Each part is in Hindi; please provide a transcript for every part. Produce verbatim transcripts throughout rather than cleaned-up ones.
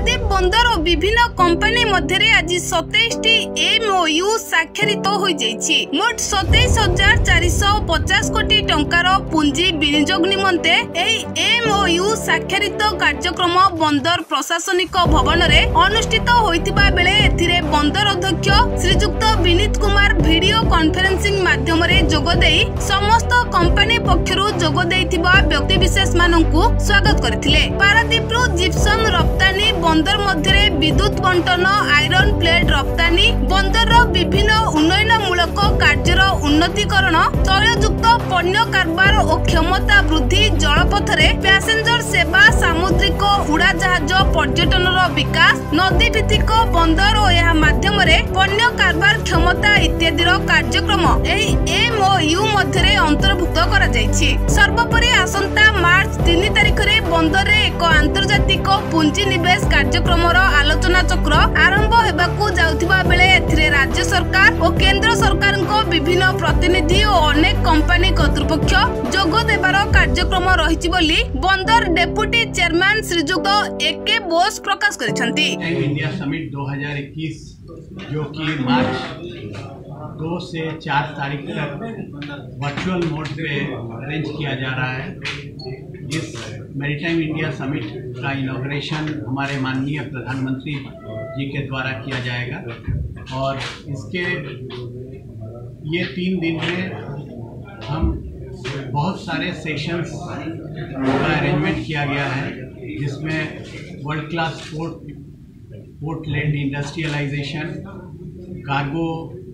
पारादीप बंदर और विभिन्न कंपनी मध्य आज सतैश टी एमओयू स्वाक्षरित हो जाइछि। मोट सतैश हजार चार सौ पचास कोटी टंकार पुंजी विनियोग निमंते एही एमओयू स्वाक्षरित कार्यक्रम बंदर प्रशासनिक भवन रे अनुष्ठित होइतिबा बेले एथिरे बंदर अध्यक्ष श्रीजुक्त विनीत कुमार वीडियो कॉन्फ्रेंसिंग माध्यम रे जोग देई समस्त कंपनी पक्षरु जोग देइतिबा व्यक्ति विशेष माननकु स्वागत करथिले। पारादीप रु जिप्सम रप्तानी बंदर मध्य विद्युत बंटन आयरन प्लेट रप्तानी बंदर विभिन्न उन्नयनमूलक कार्यर उन्नतीकरण तैलयुक्त पण्य कारबार और क्षमता वृद्धि जलपथरे पैसेंजर सेवा सामुद्रिक उड़ाजहाज पर्यटन विकास नदी भित्तिक बंदर और यह माध्यम पण्य कारबार क्षमता इत्यादि कार्यक्रम एमओयू मध्य अंतर्भुक्त करा जायछि। सर्वोपरि आसंता मार्च तीन तारिख रे बंदर रे एक आंतर्जातिक पुंजी निवेश कार्यक्रम आलोचना चक्र आरंभ हेबाकू जाउथिबा बेले एथिरे राज्य सरकार और केंद्र सरकार को विभिन्न प्रतिनिधि और अनेक कंपनी कर्तृपक्ष जोग देबार कार्यक्रम रहिछि बोली बंदर deputy chairman Shriyukta A K Bose प्रकाश करिसंती। इंडिया समिट दो हज़ार इक्कीस जो कि मार्च दो से चार तारीख तक वर्चुअल मोड पे अरेंज किया जा रहा है। इस मैरीटाइम इंडिया समिट का इनॉग्रेशन हमारे माननीय प्रधानमंत्री जी के द्वारा किया जाएगा और इसके ये तीन दिन में हम बहुत सारे सेशंस का अरेंजमेंट किया गया है, जिसमें world class port port land industrialization, cargo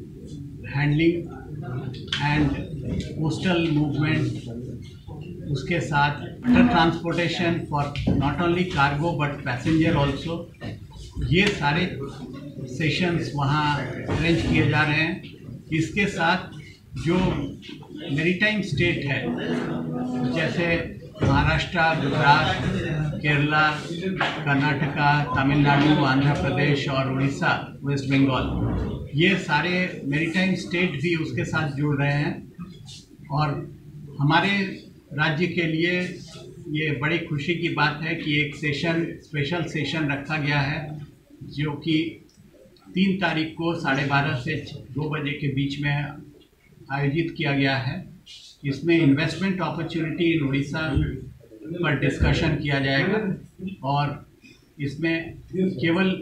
handling and coastal movement, उसके साथ water transportation for not only cargo but passenger also, ये सारे सेशंस वहाँ अरेंज किए जा रहे हैं। इसके साथ जो मैरीटाइम स्टेट है जैसे महाराष्ट्र, गुजरात, केरला, कर्नाटका, तमिलनाडु, आंध्र प्रदेश और उड़ीसा, वेस्ट बंगाल, ये सारे मैरीटाइम स्टेट भी उसके साथ जुड़ रहे हैं और हमारे राज्य के लिए ये बड़ी खुशी की बात है कि एक सेशन स्पेशल सेशन रखा गया है जो कि तीन तारीख को साढ़े बारह से दो बजे के बीच में आयोजित किया गया है। इसमें इन्वेस्टमेंट अपॉर्चुनिटी इन उड़ीसा पर डिस्कशन किया जाएगा और इसमें केवल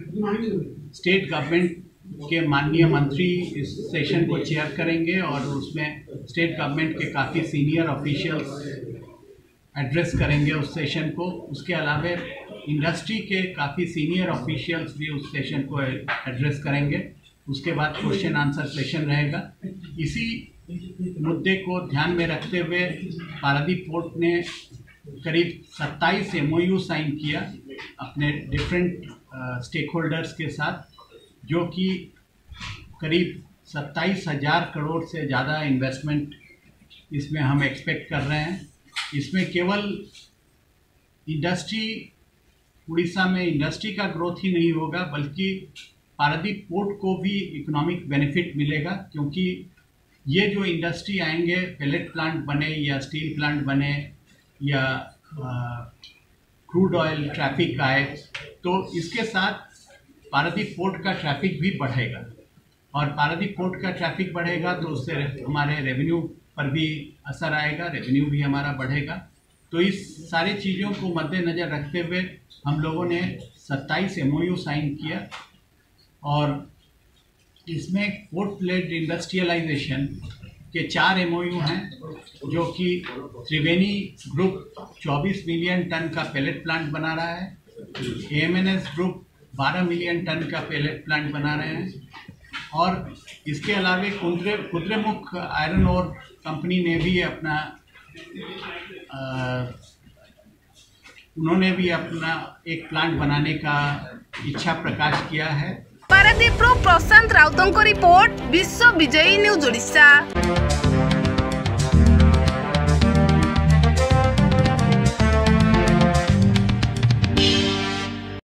स्टेट गवर्नमेंट के माननीय मंत्री इस सेशन को चेयर करेंगे और उसमें स्टेट गवर्नमेंट के काफ़ी सीनियर ऑफिशियल्स एड्रेस करेंगे उस सेशन को। उसके अलावा इंडस्ट्री के काफ़ी सीनियर ऑफिशियल्स भी उस सेशन को एड्रेस करेंगे। उसके बाद क्वेश्चन आंसर सेशन रहेगा। इसी मुद्दे को ध्यान में रखते हुए पारादीप पोर्ट ने करीब सत्ताईस एमओयू साइन किया अपने डिफरेंट स्टेक होल्डर्स के साथ, जो कि करीब सत्ताईस हजार करोड़ से ज़्यादा इन्वेस्टमेंट इसमें हम एक्सपेक्ट कर रहे हैं। इसमें केवल इंडस्ट्री, उड़ीसा में इंडस्ट्री का ग्रोथ ही नहीं होगा बल्कि पारादीप पोर्ट को भी इकोनॉमिक बेनिफिट मिलेगा, क्योंकि ये जो इंडस्ट्री आएंगे, पेलेट प्लांट बने या स्टील प्लांट बने या क्रूड ऑयल ट्रैफिक आए, तो इसके साथ पारादीप पोर्ट का ट्रैफिक भी बढ़ेगा और पारादीप पोर्ट का ट्रैफिक बढ़ेगा तो उससे हमारे रेवेन्यू पर भी असर आएगा, रेवेन्यू भी हमारा बढ़ेगा। तो इस सारी चीज़ों को मद्देनज़र रखते हुए हम लोगों ने सत्ताईस एमओयू साइन किया और इसमें पोर्ट लेड इंडस्ट्रियलाइजेशन के चार एमओयू हैं, जो कि त्रिवेणी ग्रुप चौबीस मिलियन टन का पेलेट प्लांट बना रहा है, एएमएनएस ग्रुप बारह मिलियन टन का पेलेट प्लांट बना रहे हैं और इसके अलावा Kudre Kudremukh iron ore company ने भी अपना आ, उन्होंने भी अपना एक प्लांट बनाने का इच्छा प्रकाश किया है। पारादीप प्रशांत राउतों को रिपोर्ट, विश्व विजयी न्यूज ओडिशा।